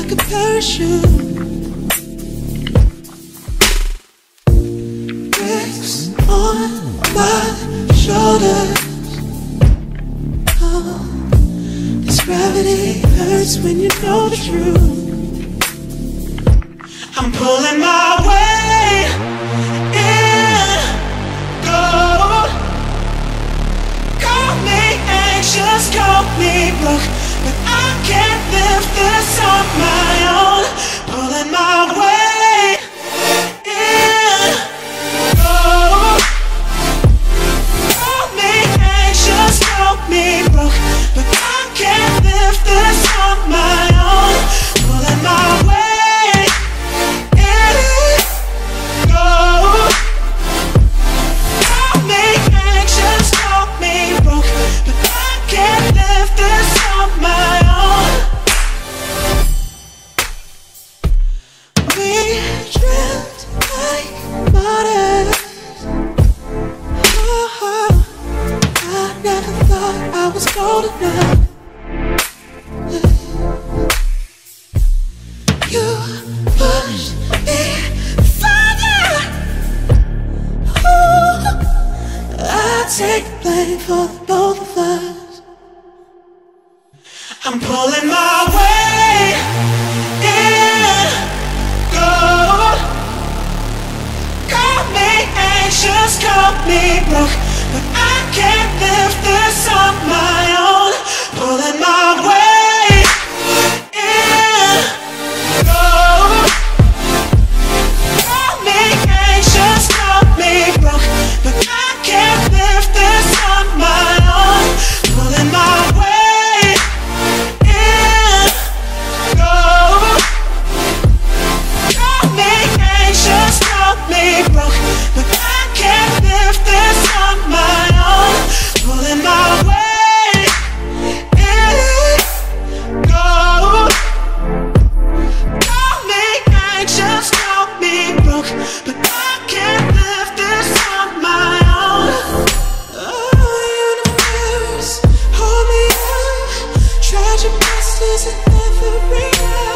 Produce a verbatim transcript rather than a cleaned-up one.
like a parachute. Bricks on my shoulders. Oh, this gravity hurts when you know the truth. I'm pulling my weight in gold. Call me anxious, call me broke, but I can't lift this on my own. Pulling my weight in gold. Call me anxious, call me broke, but I can't lift this on my own. Pulling my weight. Take blame for the both of us. I'm pulling my weight in gold. Call me anxious, call me broke, but I can't lift this on my own. Pulling my weight in gold. Call me anxious, call me broke, but I can't lift this on my own. Pulling my weight in gold. Call me anxious, call me broke, but I can't lift this on my own. Pulling my weight in gold. Call me anxious, call me broke, but I can't lift this on my own. Tragic monsters in every eye.